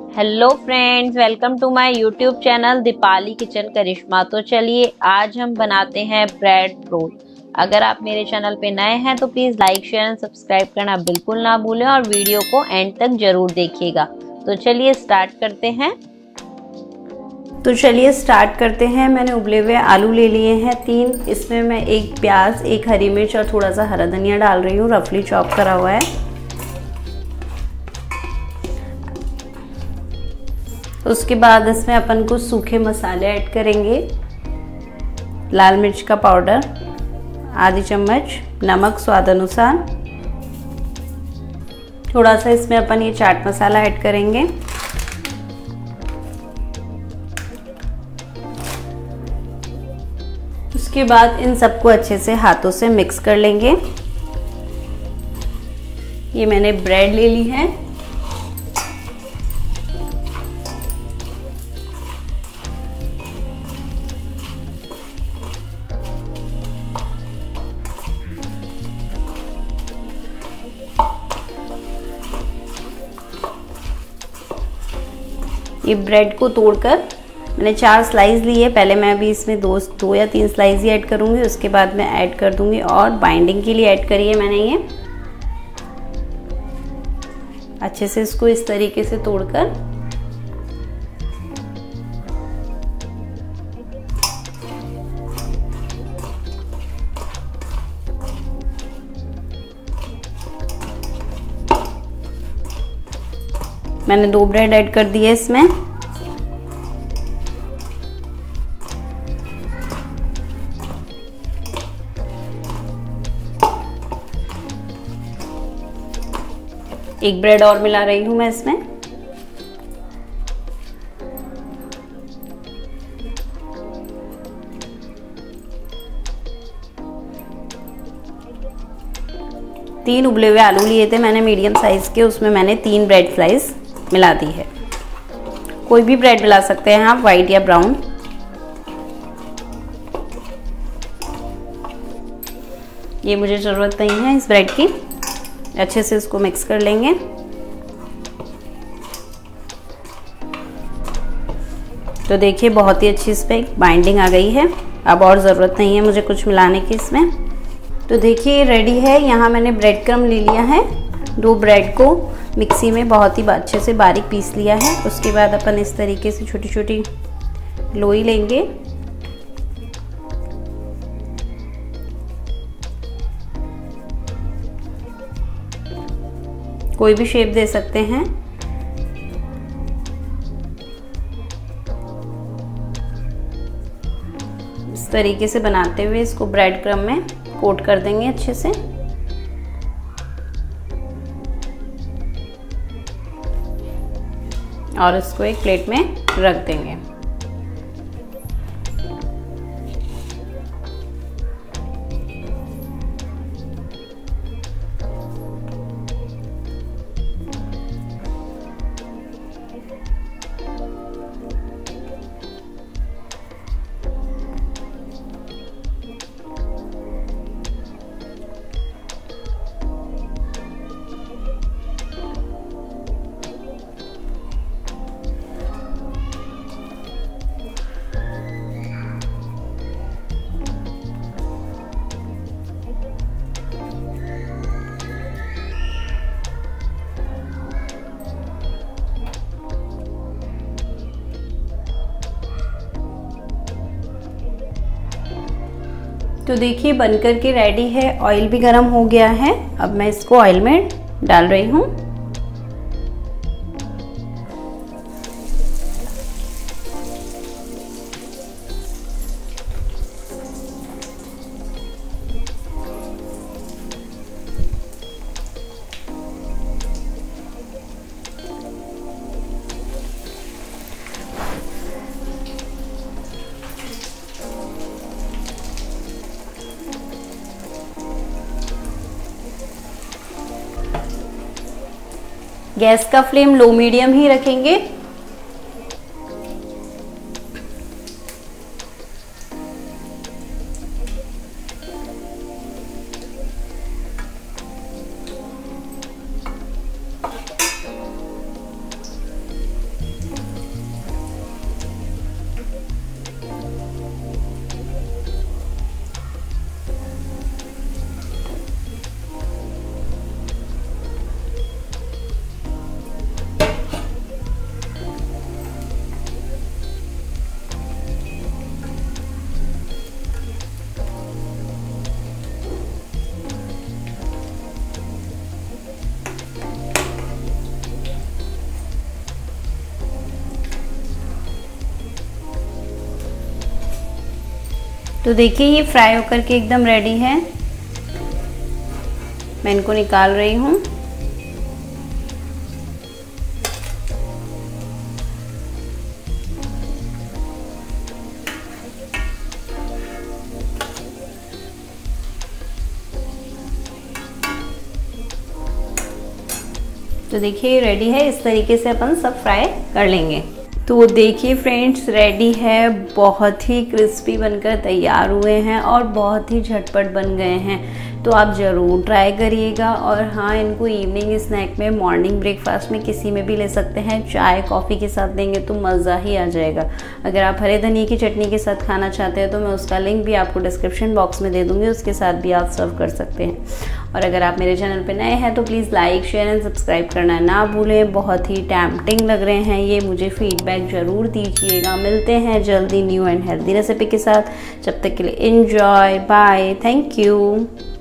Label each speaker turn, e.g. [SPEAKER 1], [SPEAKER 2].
[SPEAKER 1] Hello friends, welcome to my YouTube channel Deepali kitchen Karishma. तो चलिए आज हम बनाते हैं ब्रेड रोल। अगर आप मेरे चैनल पे नए हैं तो please like share and subscribe करना बिल्कुल ना भूलें और वीडियो को एंड तक जरूर देखिएगा। तो चलिए स्टार्ट करते हैं। मैंने उबले हुए आलू ले लिए हैं 3। इसमें मैं 1 प्याज, 1 हरी मिर्च और थोड़ा सा हरा धनिया डाल रही हूँ, रफली चॉप करा हुआ है। उसके बाद इसमें अपन कुछ सूखे मसाले ऐड करेंगे। लाल मिर्च का पाउडर आधी चम्मच, नमक स्वाद अनुसार, थोड़ा सा इसमें अपन ये चाट मसाला ऐड करेंगे। उसके बाद इन सबको अच्छे से हाथों से मिक्स कर लेंगे। ये मैंने ब्रेड ले ली है। ये ब्रेड को तोड़कर मैंने 4 स्लाइस ली है। पहले मैं अभी इसमें 2 या 3 स्लाइस ही ऐड करूँगी, उसके बाद मैं ऐड कर दूँगी और बाइंडिंग के लिए ऐड करी है मैंने ये। अच्छे से इसको इस तरीके से तोड़कर मैंने 2 ब्रेड ऐड कर दिए इसमें। एक ब्रेड और मिला रही हूं मैं इसमें। तीन उबले हुए आलू लिए थे मैंने मीडियम साइज के, उसमें मैंने 3 ब्रेड स्लाइस मिला दी है। कोई भी ब्रेड मिला सकते हैं आप, वाइट या ब्राउन। ये मुझे ज़रूरत नहीं है इस ब्रेड की। अच्छे से इसको मिक्स कर लेंगे। तो देखिए बहुत ही अच्छी इस पर बाइंडिंग आ गई है। अब और ज़रूरत नहीं है मुझे कुछ मिलाने की इसमें। तो देखिए रेडी है। यहाँ मैंने ब्रेड क्रम्ब ले लिया है। 2 ब्रेड को मिक्सी में बहुत ही अच्छे से बारीक पीस लिया है। उसके बाद अपन इस तरीके से छोटी छोटी लोई लेंगे। कोई भी शेप दे सकते हैं। इस तरीके से बनाते हुए इसको ब्रेड क्रम्ब में कोट कर देंगे अच्छे से। और इसको एक प्लेट में रख देंगे। तो देखिए बनकर के रेडी है। ऑयल भी गर्म हो गया है। अब मैं इसको ऑयल में डाल रही हूँ। गैस का फ्लेम लो मीडियम ही रखेंगे। तो देखिए ये फ्राई होकर के एकदम रेडी है। मैं इनको निकाल रही हूँ। तो देखिए ये रेडी है। इस तरीके से अपन सब फ्राई कर लेंगे। तो देखिए फ्रेंड्स, रेडी है। बहुत ही क्रिस्पी बनकर तैयार हुए हैं और बहुत ही झटपट बन गए हैं। तो आप ज़रूर ट्राई करिएगा। और हाँ, इनको इवनिंग स्नैक में, मॉर्निंग ब्रेकफास्ट में किसी में भी ले सकते हैं। चाय कॉफ़ी के साथ देंगे तो मज़ा ही आ जाएगा। अगर आप हरे धनिया की चटनी के साथ खाना चाहते हैं तो मैं उसका लिंक भी आपको डिस्क्रिप्शन बॉक्स में दे दूँगी, उसके साथ भी आप सर्व कर सकते हैं। और अगर आप मेरे चैनल पे नए हैं तो please like, share and subscribe करना ना भूलें। बहुत ही टेम्पटिंग लग रहे हैं ये, मुझे फीडबैक ज़रूर दीजिएगा। मिलते हैं जल्दी न्यू एंड हेल्दी रेसिपी के साथ। जब तक के लिए एंजॉय, बाय, थैंक यू।